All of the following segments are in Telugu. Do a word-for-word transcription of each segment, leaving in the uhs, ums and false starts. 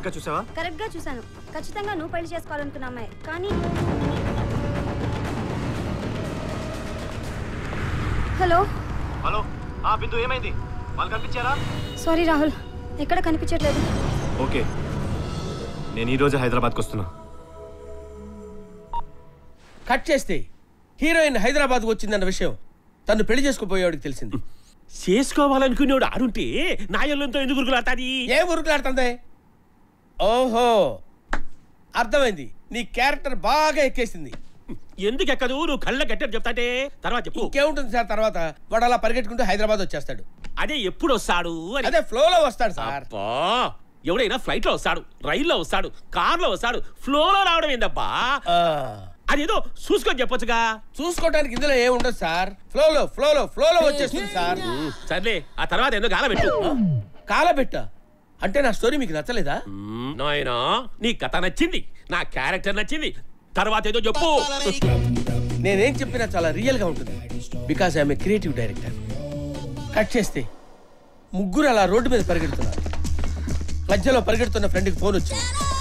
కరెక్ట్ గా చూసావా? కరెక్ట్ గా చూసాను. ఖచ్చితంగా నువ్వు పెళ్లి చేసుకోవాలనుకున్న అమ్మాయి. కానీ హలో హలో ఆ బిందు ఏమైంది? వాళ్ళు కనిపించారా? సారీ రాహుల్, ఎక్కడ కనిపించట్లేదు. ఓకే, నేను ఈ రోజు హైదరాబాద్కి వస్తున్నా. కట్ చేస్తే హీరోయిన్ హైదరాబాద్కు వచ్చిందన్న విషయం తను పెళ్లి చేసుకోపోయేవాడికి తెలిసింది. చేసుకోవాలనుకునేవాడు ఆడుంటే నాయలంతో ఎందుకు ఉరుకులాడుతుంది? ఏ ఉరుకులాడుతుంది? ఓహో అర్థమైంది, నీ క్యారెక్టర్ బాగా ఎక్కేసింది. ఎందుకు ఎక్కదు? నువ్వు కళ్ళ గట్టని చెప్తాంటే తర్వాత చెప్పు. ఇంకేముంటుంది సార్, తర్వాత వాడు అలా పరిగెట్టుకుంటూ హైదరాబాద్ వచ్చేస్తాడు. అదే ఎప్పుడు వస్తాడు? అదే ఫ్లోలో వస్తాడు సార్. ఎవడైనా ఫ్లైట్ లో వస్తాడు, రైల్లో వస్తాడు, కార్ లో వస్తాడు, ఫ్లోలో రావడం ఏందబ్బా? అదేదో చూసుకొని చెప్పొచ్చుగా. చూసుకోవడానికి ఇందులో ఏముండదు సార్, ఫ్లోలో ఫ్లోలో ఫ్లోలో వచ్చేస్తుంది సార్. సర్లే, ఆ తర్వాత ఎందుకు కాలబెట్టు. కాలబెట్ట అంటే నా స్టోరీ మీకు నచ్చలేదా? నాయనా, నీ కథ నచ్చింది, నా క్యారెక్టర్ నచ్చింది, తర్వాత ఏదో చెప్పు. నేనేం చెప్పినా చాలా రియల్ గా ఉంటుంది, because I'm a creative director. Cut చేస్తే ముగ్గురు అలా రోడ్డు మీద పరిగెడుతున్నారు. మధ్యలో పరిగెడుతున్న ఫ్రెండ్కి ఫోన్ వచ్చింది.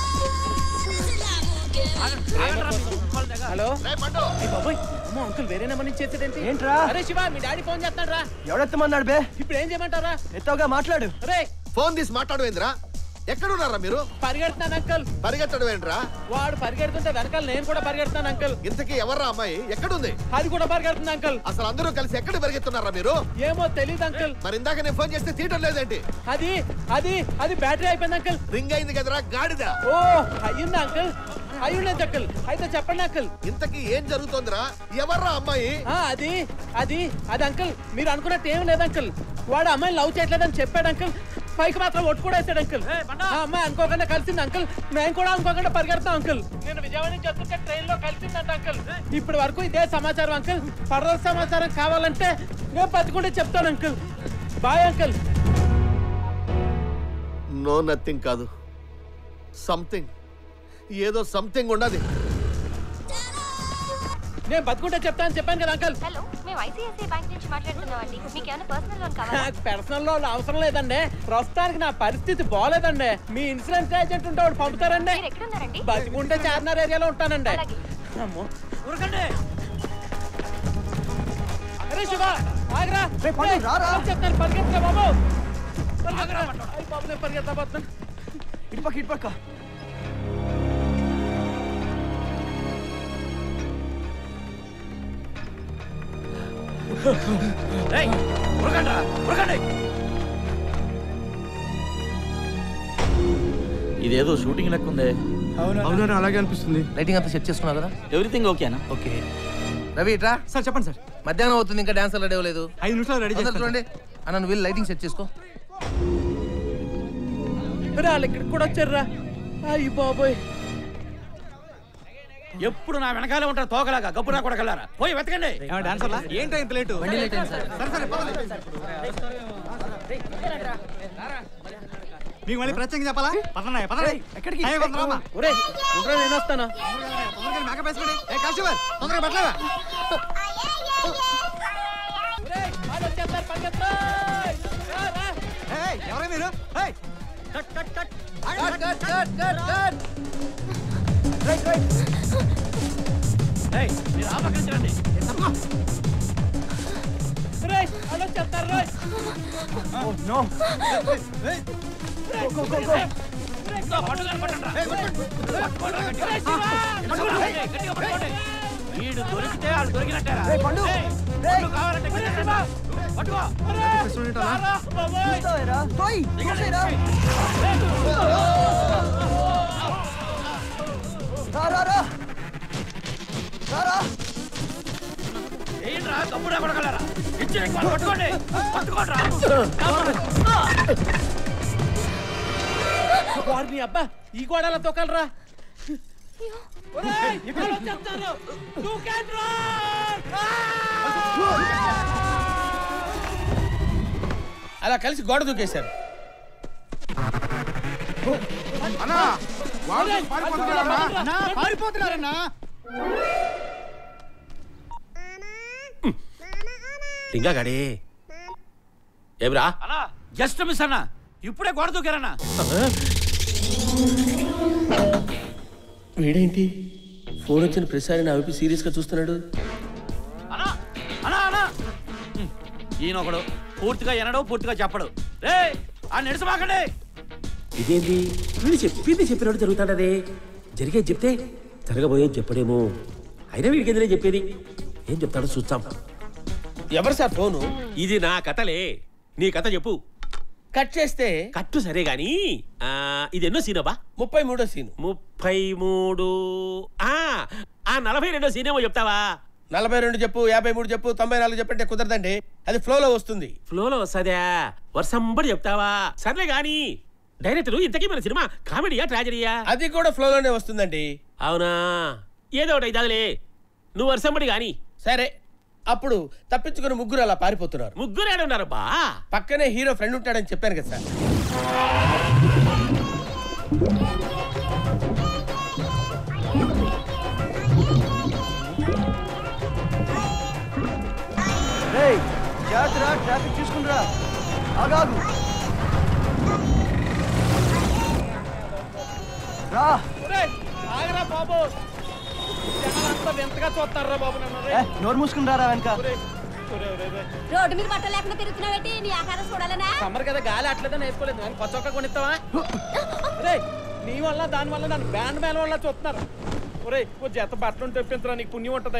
హలో అంకుల్, వేరే నెంబర్ నుంచి చేసేదేంటి? ఏంట్రా? అరే శివ, మీ డాడీ ఫోన్ చేస్తాడు రా. ఎవడెత్తమన్నాడు బే? ఇప్పుడు ఏం చేయమంటారా? ఎత్తవగా మాట్లాడు. రే ఫోన్ తీసి మాట్లాడవేంద్రా? ఎక్కడున్నారా మీరు? పరిగెడుతున్నాను అంకుల్. పరిగెత్తడం ఏంట్రా? వాడు పరిగెడుతుంటే వెనకాల నేను కూడా పరిగెడుతున్నాను అంకుల్. ఇంతకీ ఎవర్రా అమ్మాయి? ఎక్కడుంది? అది కూడా పరిగెడుతుంది అంకుల్. అసలు అందరూ కలిసి ఎక్కడ పరిగెత్తున్నారా మీరు? ఏమో తెలియదు అంకుల్. మరి ఇందాక నేను ఫోన్ చేస్తే తీయటం లేదేంటి? అది అది అది బ్యాటరీ అయిపోయింది అంకుల్. రింగ్ అయింది కదరా గాడిద. ఓ అయ్యిందా అంకుల్? అయ్యుండేది అంకుల్. అయితే చెప్పండి అంకుల్, ఇంతకీ ఏం జరుగుతోందిరా? ఎవర్రా అమ్మాయి? అది అది అది అంకుల్, మీరు అనుకున్నట్టు ఏం లేదు అంకుల్. వాడు అమ్మాయిని లవ్ చేయట్లేదని చెప్పాడు అంకుల్. పైకి మాత్రం ఒట్టు కూడా వేసాడు అంకుల్. ఆ అమ్మాయి అనుకోకుండా కలిసింది అంకుల్. మేము కూడా అనుకోకుండా పరిగెడతాం అంకుల్. నేను విజయవాడ నుంచి వస్తుంటే ట్రైన్ లో కలిసిందంట అంకుల్. ఇప్పటి వరకు ఇదే సమాచారం అంకుల్. ఫర్దర్ సమాచారం కావాలంటే నేను బతికుంటే చెప్తాను uncle. Bye uncle. No nothing కాదు, సంథింగ్, ఏదో సంథింగ్ ఉన్నది. నేను బతుకుంటే చెప్తాను చెప్పాను కదా అంకుల్. హలో, మేము ఐసిఐసిఐ బ్యాంక్ నుంచి మాట్లాడుతున్నామండి. మీకు ఏమైనా పర్సనల్ లోన్ కావాలా? నాకు పర్సనల్ లోన్ అవసరం లేదండి. ప్రస్తుతానికి నా పరిస్థితి బాగోలేదండి. మీ ఇన్సూరెన్స్ ఏజెంట్ ఉంటే వాడు పంపుతారండి. మీరు ఎక్కడున్నారండి? బతికుంటే చార్మినార్ ఏరియాలో ఉంటానండి. అమ్మో ఉరకండి. అరే శివ ఆగరా, చెప్తాను పరిగెత్తా బాబు. బాబు నేను పరిగెత్తా పోతున్నాను. ఇటుపక్క ఇటుపక్క. ఇదేదో షూటింగ్ లెక్క ఉంది. అవునా? అలాగే అనిపిస్తుంది. లైటింగ్ అంతా సెట్ చేసుకున్నావు కదా? ఎవ్రీథింగ్ ఓకేనా? ఓకే. రవి ఇట్రా. సార్ చెప్పండి సార్. మధ్యాహ్నం అవుతుంది, ఇంకా డాన్సర్ రెడీ అవ్వలేదు. ఐదు నిమిషాలు రెడీ చేస్తాను. చూడండి అన్న, నువ్వు వెళ్ళి లైటింగ్ సెట్ చేసుకో. వాళ్ళు ఇక్కడికి కూడా వచ్చారా? అయ్యి బాబోయ్, ఎప్పుడు నా వెనకాలే ఉంటారు తోకలాగా. గబ్బురా కూడా కల్లారా, పోయి వెతకండి. ఏంటో ఇంత లేటు? మీకు మళ్ళీ ప్రత్యేకంగా చెప్పాలా? పదన్నా పదన్నా. ఎక్కడికి? నేను వస్తాను. మేకప్ వేసుకోండి. తొందరగా పెట్టలేదా? ఎవరే మీరు? మీరు ఆ పక్కన రండి. వీడు దొరికితే వాళ్ళు దొరికినట్టారా? కావాలంటే పట్టుకో. ఏంట్రా కప్పుడా కొడగలరా? ఇచ్చి పట్టుకోండి, పట్టుకోండి. వారిని అబ్బా, ఈ గోడల తొక్కలరా. అలా కలిసి గోడ దూకేశారు. పారిపోతున్నారన్నా. లింగా గాడి ఏమిరా? జస్ట్ మిస్ అన్నా, ఇప్పుడే గోడ దూకారన్నా. వీడేంటి ఫోన్ వచ్చిన ప్రతిసారి నా వైపు సీరియస్ గా చూస్తున్నాడు. అన్నా అన్నా అన్నా ఈయన ఒకడు పూర్తిగా ఎనడు పూర్తిగా చెప్పడు. రే ఆ నిడసమాకండి. ఇదేంటి వీడు చెప్పింది చెప్పినట్టు జరుగుతాడదే. జరిగేది చెప్తే జరగబోయేది చెప్పడేమో. అయినా వీడికి ఎందులో చెప్పేది, ఏం చెప్తాడో చూస్తాం. ఎవరు సార్ ఫోను? ఇది నా కథలే, నీ కథ చెప్పు. కట్ చేస్తే కట్టు సరే గాని ఆ, ఇది ఎన్నో సీనబ్బా? ముప్పై మూడో సీను. ముప్పై మూడు ఆ ఆ నలభై రెండో సీనేమో చెప్తావా? నలభై రెండు చెప్పు, యాభై మూడు చెప్పు, తొంభై నాలుగు చెప్పంటే కుదరదండి, అది ఫ్లోలో వస్తుంది. ఫ్లోలో వస్తుందా? వర్షంబడి చెప్తావా? సర్లే గాని డైరెక్టర్ ఇంతకీ మన సినిమా కామెడీయా ట్రాజడీయా? అది కూడా ఫ్లోలోనే వస్తుందండి. అవునా, ఏదో ఒకటి అయితాదిలే, నువ్వు వర్షంబడి గాని. సరే, అప్పుడు తప్పించుకుని ముగ్గురు అలా పారిపోతున్నారు. ముగ్గురు ఏడున్నారు బా? పక్కనే హీరో ఫ్రెండ్ ఉంటాడని చెప్పాను కదా సార్. ట్రాఫిక్ చూసుకుంటురా. ఆగాగు రా. ఆగరా బాబు, జనాలంతా వింతగా చూస్తారా బాబు నన్ను. నోరు మూసుకుని రారా వెనక. రోడ్డు మీద బట్టలు లేకుండా తిరుగుతున్నావేంటి? నీ ఆకారం చూడాలనా? సమ్మర్ కదా గాలి అట్లేదని వేసుకోలేదు, నేను కొత్త కొనిస్తావా? ఒరే నీ వల్ల దాని వల్ల నన్ను బ్యాండ్ మ్యాన్ వల్ల చూస్తున్నారు. ఒరే ఓ జత బట్టలు తెప్పించరా, నీకు పుణ్యం ఉంటది.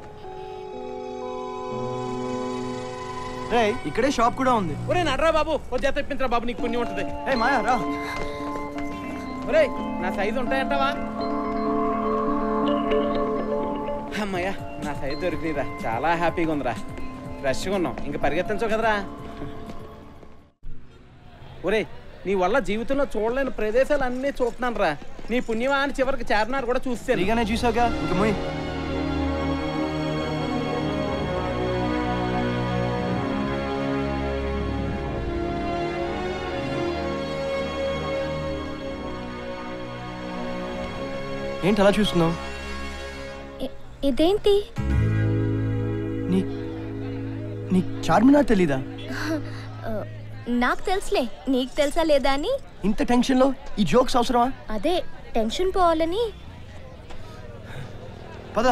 ఇక్కడే షాప్ కూడా ఉంది. ఒరే నడరా బాబు, ఓ జత తెప్పించరా బాబు, నీకు పుణ్యం ఉంటది. ఏ మాయా రా. ఒరే నా సైజు ఉంటాయంటావా? అమ్మయ్యా నా సైజు దొరికిందిరా, చాలా హ్యాపీగా ఉందిరా. ఫ్రెష్గా ఉన్నాం, ఇంక పరిగెత్తించవు కదరా. ఒరే నీ వల్ల జీవితంలో చూడలేని ప్రదేశాలు అన్నీ చూస్తున్నాను రా. నీ పుణ్యమా అని చివరికి చార్మినార్ కూడా చూస్తాను. ఫ్రీగానే చూసావుగా, ఇంక మొయ్. ఏంటి అలా చూస్తున్నావు? ఇదేంటి? నీ నీ చార్మినార్ తెలీదా? నాకు తెలుసులే, నీకు తెలుసా లేదా అని. ఇంత టెన్షన్లో ఈ జోక్స్ అవసరమా? అదే టెన్షన్ పోవాలని. పద.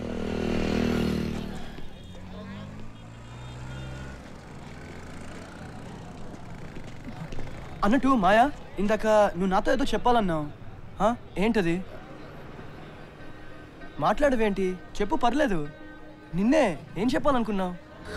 అన్నట్టు మాయా, ఇందాక నువ్వు నాతో ఏదో చెప్పాలన్నావు, ఏంటది? మాట్లాడవేంటి? చెప్పు, పర్లేదు. నిన్నే ఏం చెప్పాలనుకున్నావు?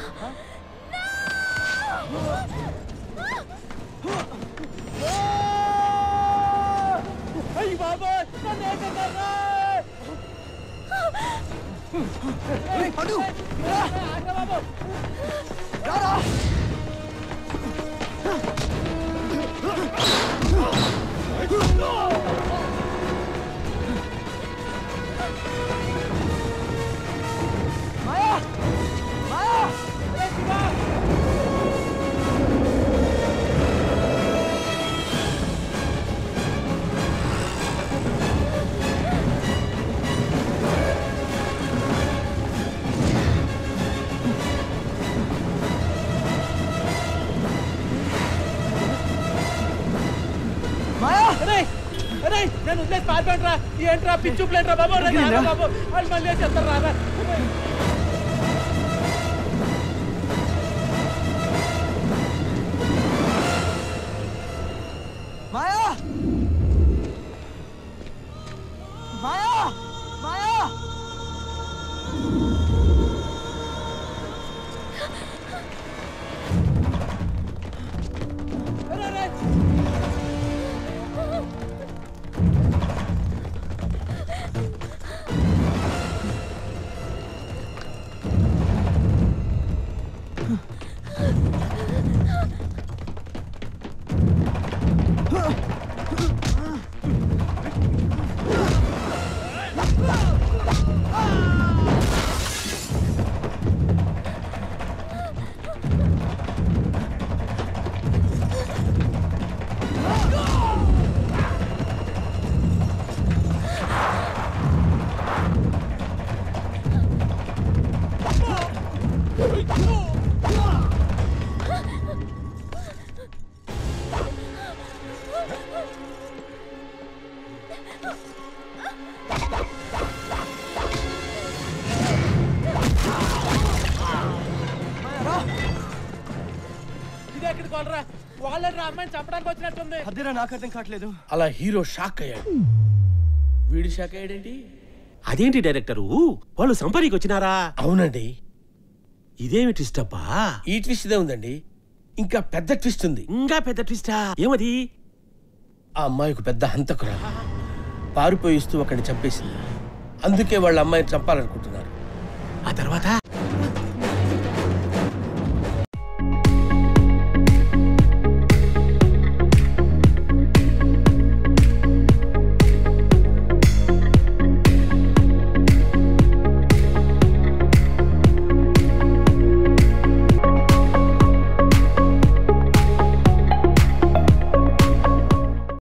నేను వదిలేసి పారిపోండిరా. ఏంట్రా పిచ్చు ప్లేట్రా బాబు, బాబు వాళ్ళు మళ్ళీ చేస్తారు రారా. మాయా మాయా మాయా లేదు రా అమ్మాయిని చంపడానికి వచ్చినట్టుంది. అదేరా నాకు అర్థం కావట్లేదు. అలా హీరో షాక్ అయ్యాడు. వీడి షాక్ అయ్యాడేంటి? అదేంటి డైరెక్టరు వాళ్ళు సంపరీకి వచ్చినారా? అవునండి. ఇదేమి ట్విస్ట్ అబ్బా? ఈ ట్విస్ట్ ఇదే ఉందండి, ఇంకా పెద్ద ట్విస్ట్ ఉంది. ఇంకా పెద్ద ట్విస్టా? ఏమది? ఆ అమ్మాయికి పెద్ద హంతకురా పారిపోయిస్తూ ఒకడిని చంపేసింది. అందుకే వాళ్ళ అమ్మాయిని చంపాలనుకుంటున్నారు. ఆ తర్వాత